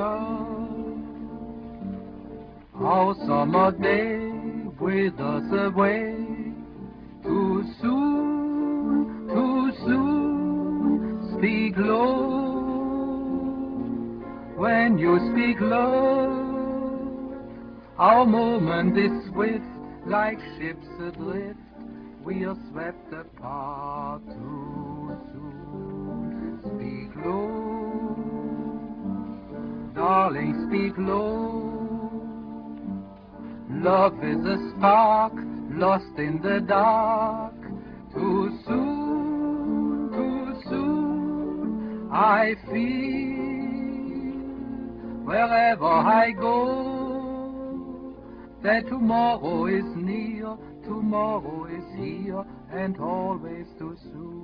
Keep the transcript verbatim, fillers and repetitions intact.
Our summer day withers away. Too soon, too soon, speak low. When you speak love, our moment is swift, like ships adrift. We are swept apart too soon. Speak low, darling, speak low. Love is a spark lost in the dark. Too soon, too soon, I feel wherever I go that tomorrow is near, tomorrow is here, and always too soon.